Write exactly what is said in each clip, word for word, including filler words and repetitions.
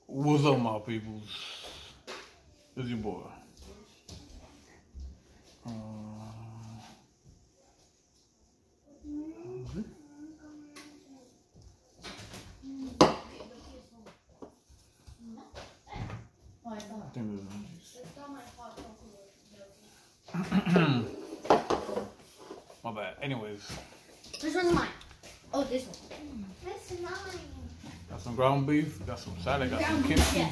What's up, my peoples? It's your boy. Uh, I think my bad. Anyways. Which one's mine? Oh, this one. This is mine. Got some ground beef, got some salad, got some Ground kimchi. beef, yes.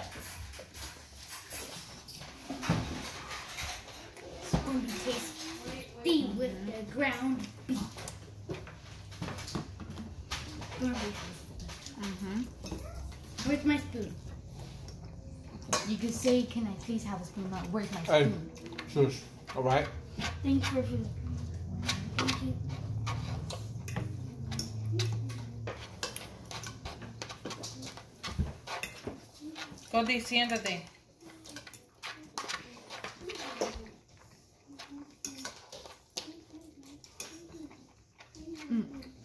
It's going to be tasty with the ground beef. Ground beef. Mm-hmm. Where's my spoon? You could say, can I please have a spoon? Not, where's my Hey, spoon? shush. All right. Thank you for food. Thank you. Cody, siéntate. Mm.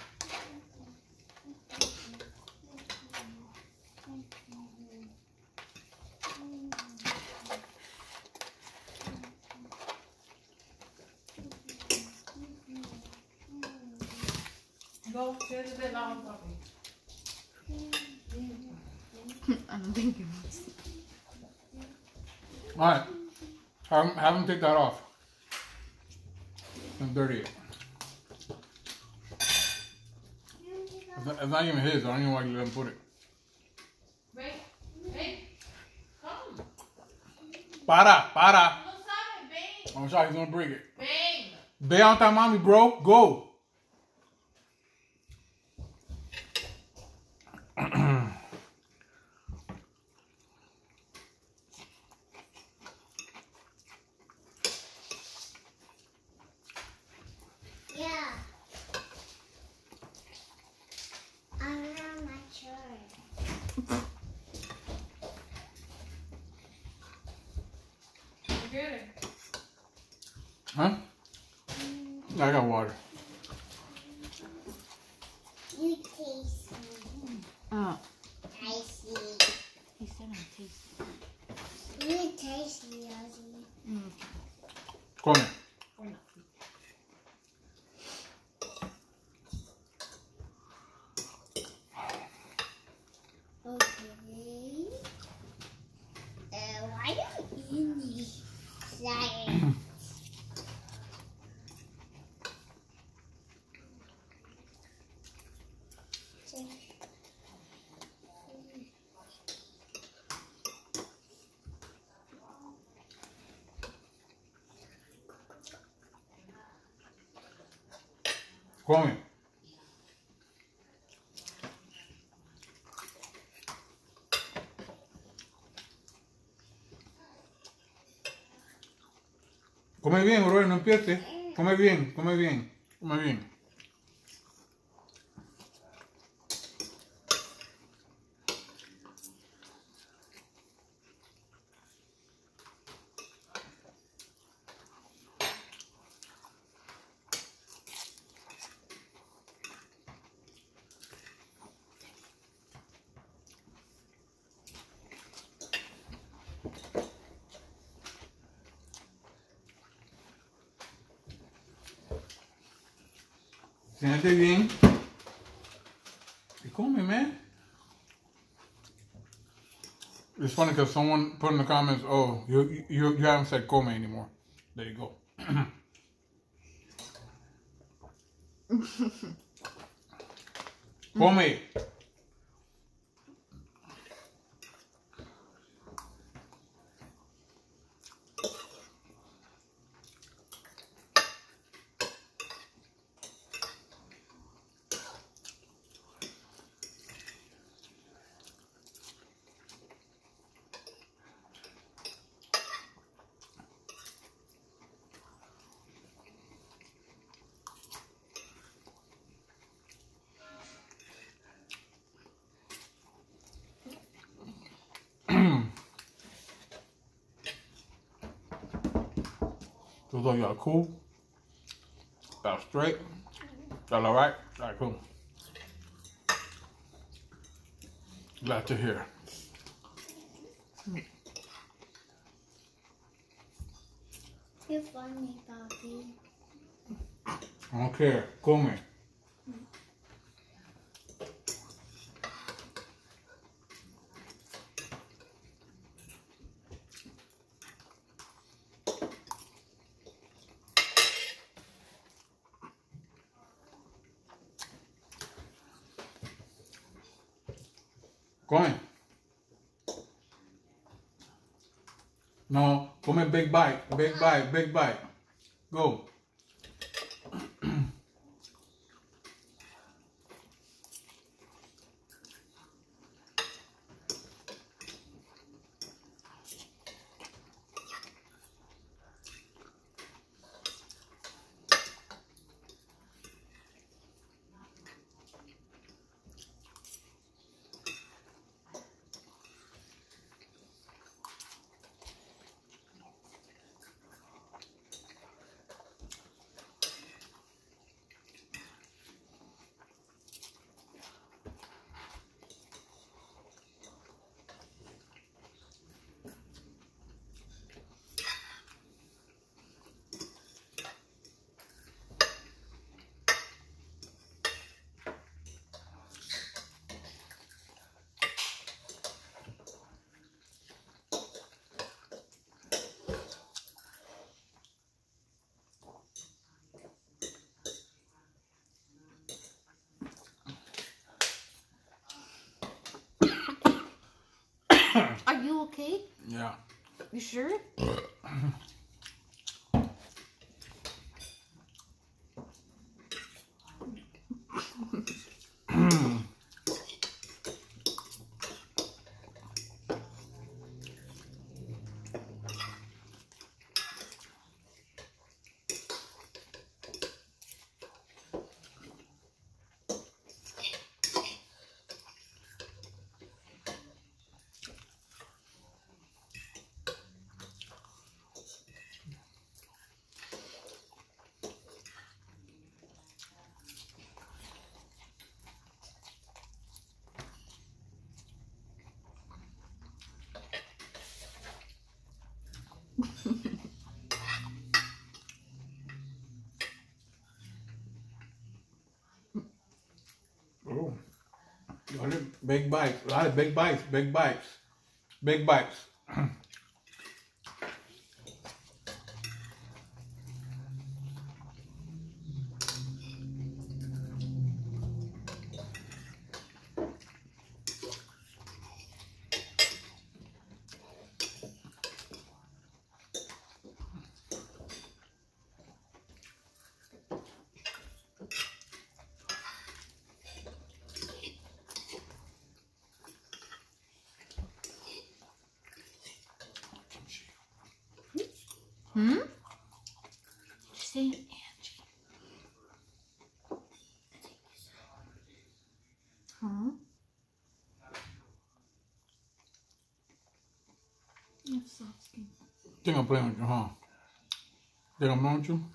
Go, siéntate lado, papi. I don't think it was. All right. Have him, have him take that off. And dirty it. It's not, it's not even his. I don't even know why you let him put it. Ven, ven. Come. Para, para. No sabes, ven. I'm sorry, he's gonna break it. Ven. Ve on time, mommy, bro. Go. Yeah. I'm not mature. You get it? Huh? I got water. You taste me. Oh, I see. he said I'm tasty. You taste me, Ozzy. Mm. Come here. Or not. Okay. Uh, why don't you need science? Come here. Come bien, bro, no empieces. Come bien, come bien, come bien. Siéntate bien. Y come, man. It's funny because someone put in the comments, oh, you, you, you haven't said come anymore. There you go. Come. So thought y'all cool? Y'all straight? Y'all alright? Alright, cool. Glad to hear. You're funny, Bobby. I don't care. Come. Come. No, come big bite, big bite, big bite. Go. Are you okay? Yeah. You sure? Oh. Big bites. A lot of big bites, big bites. Big bites. Hmm? Say Angie. Huh? You have soft skin. Think I'm playing with you, huh? Think I'm playing with you?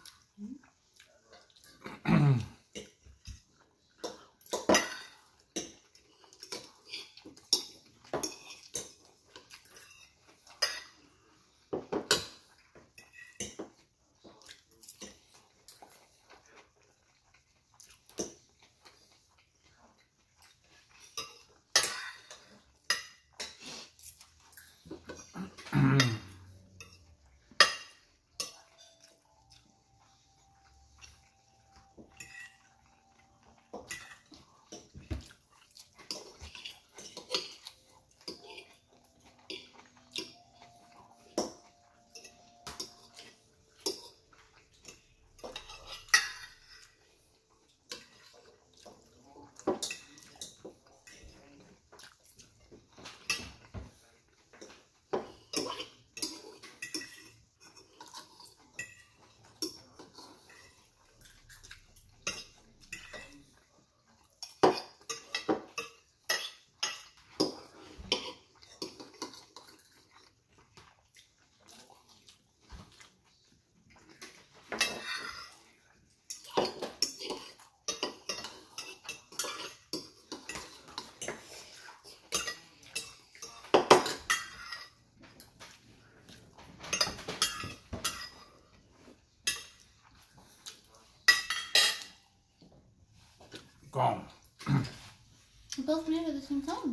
phone. We both made it at the same time.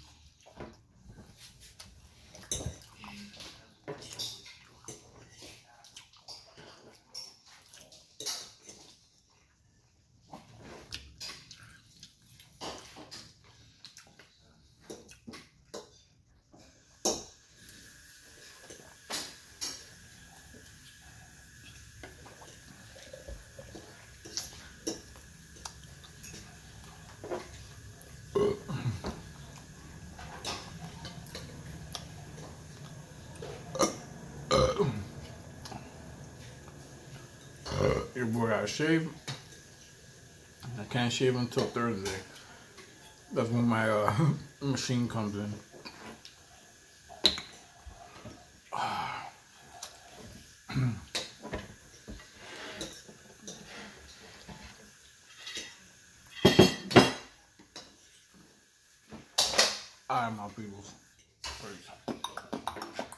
Your boy got to shave. I can't shave until Thursday. That's when my uh, machine comes in. Alright, my people. Please.